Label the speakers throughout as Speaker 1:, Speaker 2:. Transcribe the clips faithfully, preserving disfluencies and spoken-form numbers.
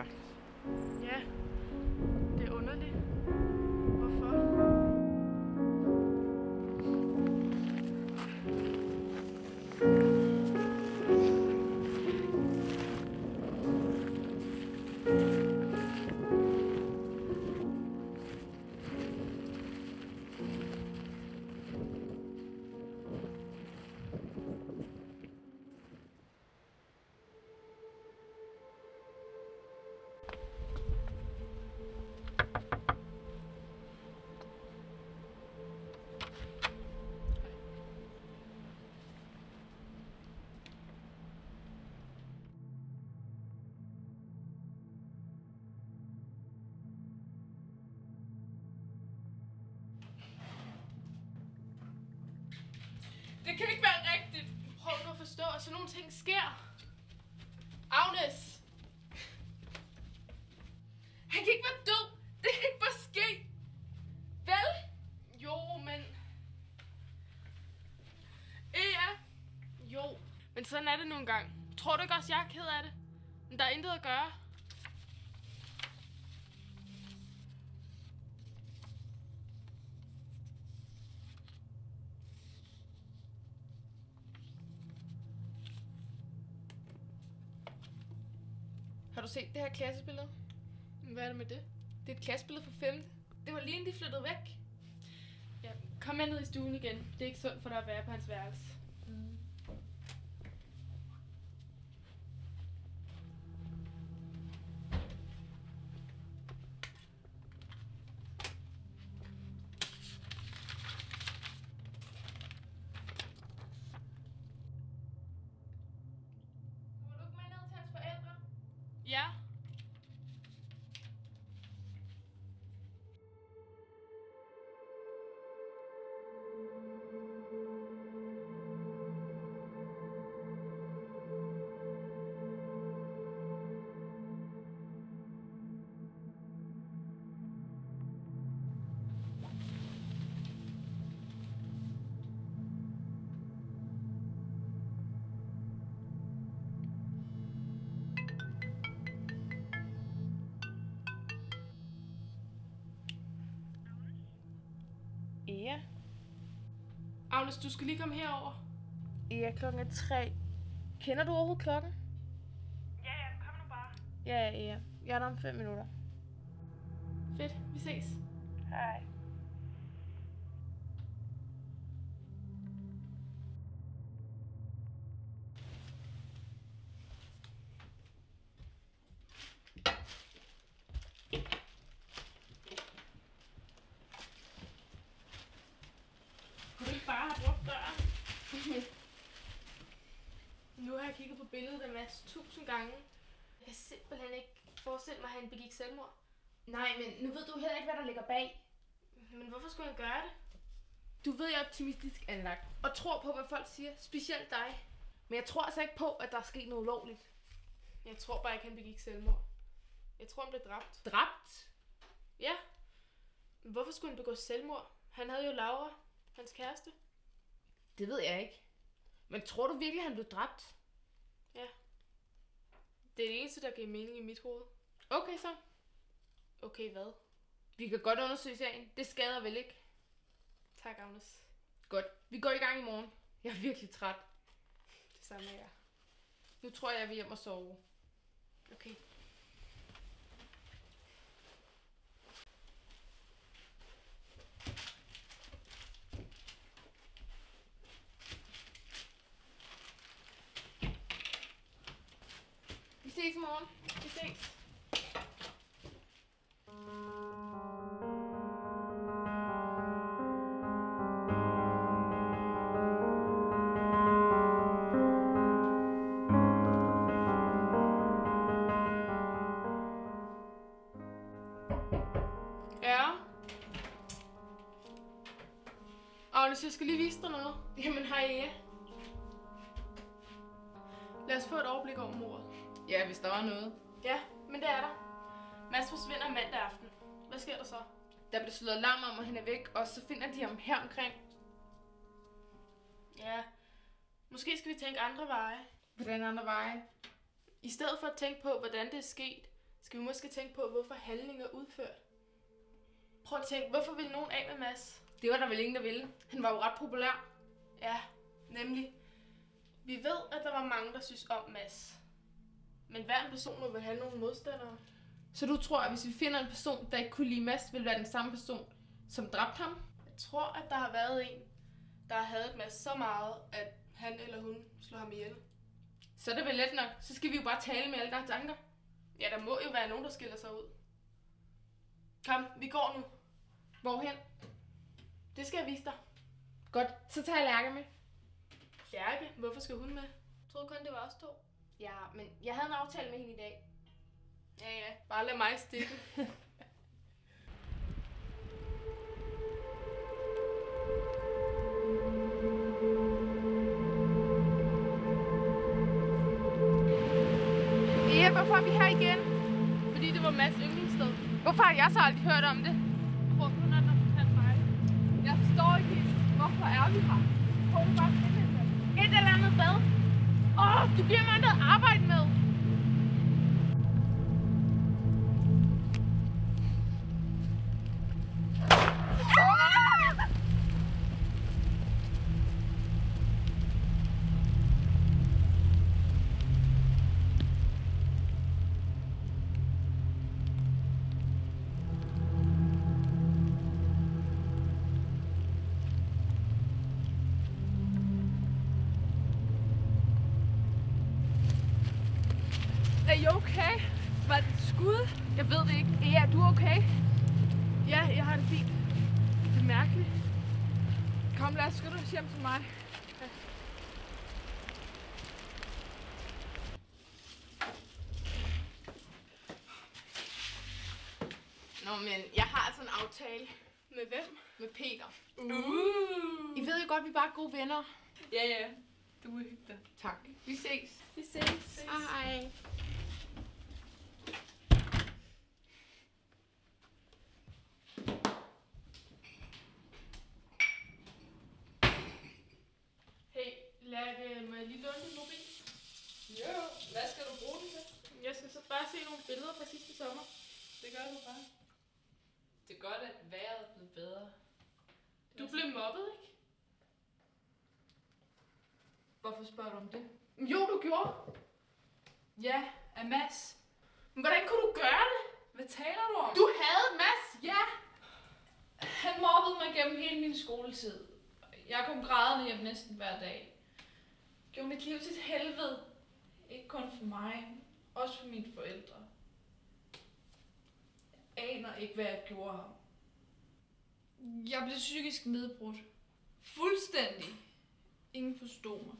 Speaker 1: Ja, det er underligt. Hvorfor?
Speaker 2: Det kan ikke være rigtigt. Prøv nu at forstå, at sådan nogle ting sker. Agnes! Han kan ikke være død. Det kan ikke bare ske. Vel? Jo, men... Ja. Jo, men sådan er det nogle gange. Tror du ikke også, jeg er ked af det? Men der er intet at gøre. Har du set det her klassebillede? Hvad er det med det? Det er et klassebillede fra femte. Det var lige inden de flyttede væk. Ja, kom med ned i stuen igen. Det er ikke sundt for dig at være på hans værelse. Mm. Må du ikke med ned til hans forældre? Ja.
Speaker 1: Ja.
Speaker 2: Agnes, du skal lige komme herover.
Speaker 1: Ja, klokken er tre. Kender du overhovedet klokken?
Speaker 2: Ja, ja, kom nu bare.
Speaker 1: Ja, ja, ja. Jeg er der om fem minutter.
Speaker 2: Fedt, vi ses.
Speaker 1: Hej.
Speaker 2: Kunne du ikke bare have brugt døren? Nu har jeg kigget på billedet af Mads tusind gange. Jeg kan simpelthen ikke forestille mig, at han begik selvmord.
Speaker 1: Nej, men nu ved du heller ikke, hvad der ligger bag.
Speaker 2: Men hvorfor skulle han gøre det?
Speaker 1: Du ved, jeg er optimistisk anlagt og tror på, hvad folk siger, specielt dig. Men jeg tror altså ikke på, at der er sket noget ulovligt.
Speaker 2: Jeg tror bare ikke, han begik selvmord. Jeg tror, han blev dræbt.
Speaker 1: Dræbt?
Speaker 2: Ja. Hvorfor skulle han begå selvmord? Han havde jo Laura, hans kæreste.
Speaker 1: Det ved jeg ikke. Men tror du virkelig, han blev dræbt?
Speaker 2: Ja. Det er det eneste, der giver mening i mit hoved.
Speaker 1: Okay så.
Speaker 2: Okay, hvad?
Speaker 1: Vi kan godt undersøge sagen. Det skader vel ikke?
Speaker 2: Tak, Agnes.
Speaker 1: Godt. Vi går i gang i morgen. Jeg er virkelig træt.
Speaker 2: Det samme er jeg.
Speaker 1: Nu tror jeg, jeg vil hjem og sove.
Speaker 2: Okay.
Speaker 1: Vi ses i morgen.
Speaker 2: Vi ses. Ja. Agnes, jeg skal lige vise dig noget.
Speaker 1: Jamen hej, ja.
Speaker 2: Lad os få et overblik over mordet.
Speaker 1: Ja, hvis der var noget.
Speaker 2: Ja, men det er der. Mads forsvinder mandag aften. Hvad sker der så?
Speaker 1: Der blev slået alarm om, at han er væk, og så finder de ham her omkring.
Speaker 2: Ja, måske skal vi tænke andre veje.
Speaker 1: Hvordan andre veje?
Speaker 2: I stedet for at tænke på, hvordan det er sket, Skal vi måske tænke på, hvorfor handlingen er udført? Prøv at tænke, hvorfor vil nogen af med Mads?
Speaker 1: Det var der vel ingen, der ville. Han var jo ret populær.
Speaker 2: Ja, nemlig. Vi ved, at der var mange, der synes om Mads. Men hver en person må vel have nogle modstandere.
Speaker 1: Så du tror, at hvis vi finder en person, der ikke kunne lide Mads, vil være den samme person, som dræbte ham?
Speaker 2: Jeg tror, at der har været en, der har hadet Mads så meget, at han eller hun slår ham ihjel.
Speaker 1: Så er det vel let nok. Så skal vi jo bare tale med alle, der har tanker.
Speaker 2: Ja, der må jo være nogen, der skiller sig ud. Kom, vi går nu.
Speaker 1: Hvorhen?
Speaker 2: Det skal jeg vise dig.
Speaker 1: Godt, så tager jeg Lærke med.
Speaker 2: Lærke? Hvorfor skal hun med? Jeg troede kun, det var os to.
Speaker 1: Ja, men jeg havde en aftale med hende i dag.
Speaker 2: Ja, ja. Bare lad mig stikke.
Speaker 1: Ja, hvorfor er vi her igen?
Speaker 2: Fordi det var Mads yndlingssted.
Speaker 1: Hvorfor har jeg så aldrig hørt om det?
Speaker 2: Jeg tror kun, at der fortalte mig.
Speaker 1: Jeg forstår ikke helt, hvorfor er vi her? Prøv du bare at et eller andet bad. Åh, du giver mig noget at arbejde med.
Speaker 3: Er I okay? Var det et skud?
Speaker 1: Jeg ved det ikke. Ja, er du okay?
Speaker 3: Ja, jeg har det fint. Det er mærkeligt. Kom, lad os skynde os hjem til mig. Ja.
Speaker 1: Nå, men jeg har altså en aftale
Speaker 2: Med hvem?
Speaker 1: med Peter.
Speaker 2: Uh.
Speaker 1: I ved jo godt, vi er bare gode venner.
Speaker 2: Ja, ja. Du er hyggelig.
Speaker 1: Tak. Vi ses.
Speaker 2: Vi ses.
Speaker 1: Hej.
Speaker 2: Hey, Lærke, må jeg lige låne din mobil?
Speaker 3: Jo, hvad skal du bruge den til?
Speaker 2: Jeg skal så bare se nogle billeder fra sidste sommer.
Speaker 3: Det gør du bare. Det er godt, at vejret er blevet bedre.
Speaker 2: Du blev mobbet, ikke?
Speaker 3: Hvorfor spørger du om det?
Speaker 2: Jo, du gjorde.
Speaker 3: Ja, af Mads.
Speaker 2: Men hvordan kunne du gøre det?
Speaker 3: Hvad taler du om?
Speaker 2: Du havde Mads.
Speaker 3: Ja! Han mobbede mig gennem hele min skoletid. Jeg kom grædende hjem næsten hver dag. Gjorde mit liv til et helvede. Ikke kun for mig, også for mine forældre. Jeg aner ikke, hvad jeg gjorde ham. Jeg blev psykisk nedbrudt. Fuldstændig. Ingen forstod mig.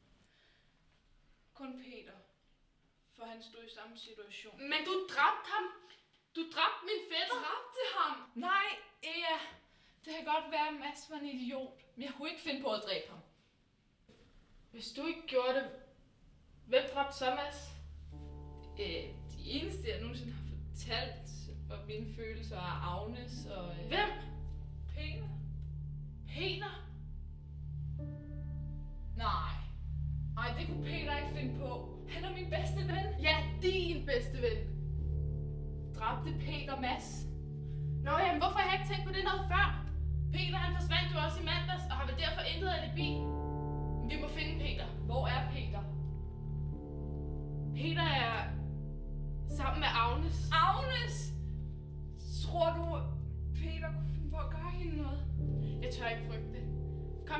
Speaker 3: Kun Peter. For han stod i samme situation.
Speaker 2: Men du dræbte ham. Du dræbte min fætter.
Speaker 3: Dræbte ham? Nej, Ea. Det kan godt være, at Mads var en idiot. Men jeg kunne ikke finde på at dræbe ham.
Speaker 2: Hvis du ikke gjorde det, hvem dræbte så Mads?
Speaker 3: Øh, de eneste, jeg nogensinde har fortalt om mine følelser er Agnes og... Øh,
Speaker 2: Hvem?
Speaker 3: Peter.
Speaker 2: Peter?
Speaker 3: Nej. Ej, det kunne Peter ikke finde på. Han er min bedste ven.
Speaker 2: Ja, din bedste ven.
Speaker 3: Dræbte Peter Mads.
Speaker 2: Nå jamen, hvorfor har jeg ikke tænkt på det noget før? Peter han forsvandt jo også i mandags, og har vel derfor intet alibi. Vi må finde Peter.
Speaker 3: Hvor er Peter?
Speaker 2: Peter er sammen med Agnes.
Speaker 3: Agnes! Tror du, Peter kunne finde på at gøre hende noget?
Speaker 2: Jeg tør ikke frygte det. Kom.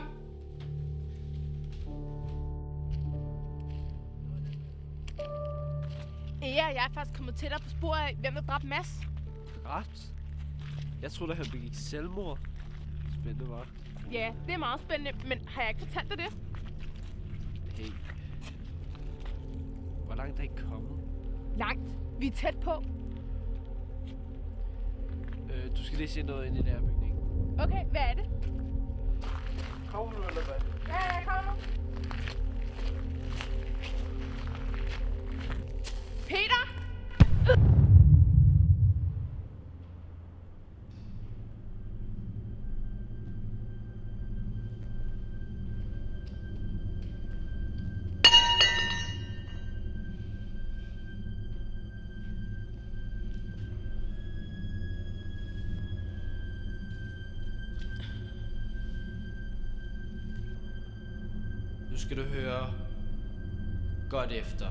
Speaker 1: Ja, jeg er faktisk kommet tættere på sporet af, hvem der dræbte Mads.
Speaker 4: Dræbt? Jeg troede, at han begik selvmord. Spændende, var.
Speaker 1: Ja, det er meget spændende, men har jeg ikke fortalt dig det?
Speaker 4: Hey. Hvor langt er I kommet?
Speaker 1: Langt. Vi er tæt på.
Speaker 4: Øh, du skal lige se noget ind i den her bygning.
Speaker 1: Okay, hvad er det?
Speaker 4: Kommer du, eller hvad?
Speaker 1: Ja, jeg kommer. Peter!
Speaker 5: skal du høre godt efter.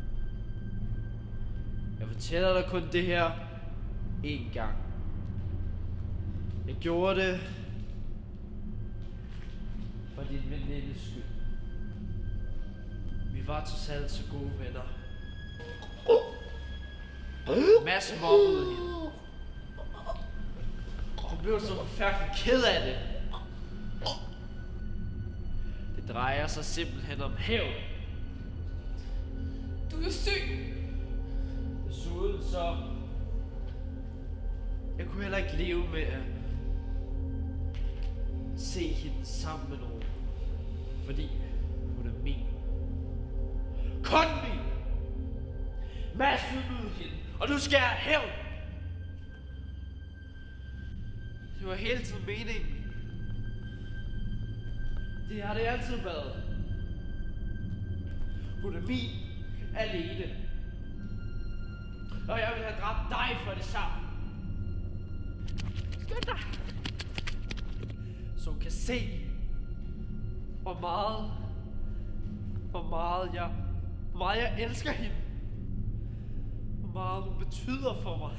Speaker 5: Jeg fortæller dig kun det her én gang. Jeg gjorde det for din venindes skyld. Vi var trods alt så gode venner. Mads mobbede hende. Hun blev så forfærdelig ked af det. Det drejer sig simpelthen om hævn.
Speaker 2: Du er syg.
Speaker 5: Desuden så... Jeg kunne heller ikke leve med at se hende sammen med nogen. Fordi hun er min. Kun min! Mads ydmygede hende, og nu skal jeg have hævn! Det var hele tiden meningen. Det har det altid været. Hun er min alene. Og jeg vil have dræbt dig for det samme.
Speaker 1: Skynd dig!
Speaker 5: Så hun kan se, hvor meget, hvor meget jeg, hvor meget jeg elsker hende. Hvor meget hun betyder for mig.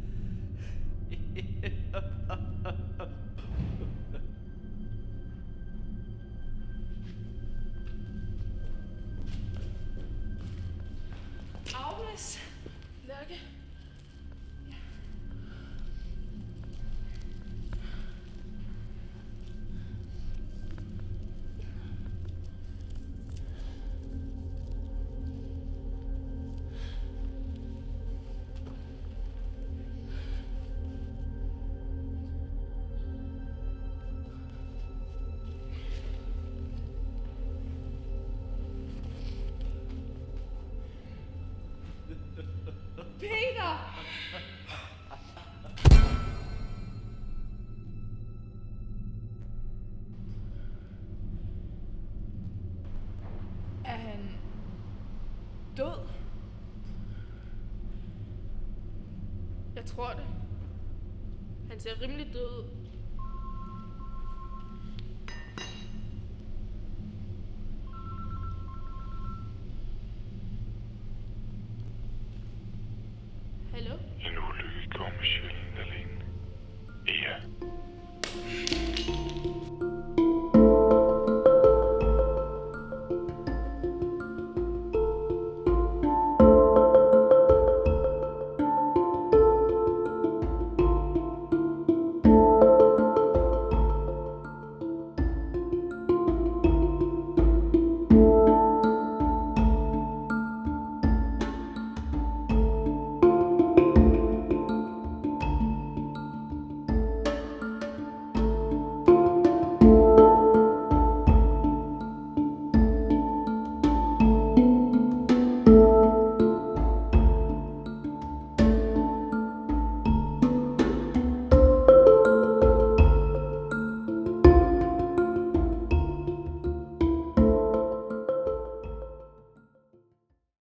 Speaker 2: Agnes. Lærke. Peter! Er han død?
Speaker 1: Jeg tror det. Han ser rimelig død ud.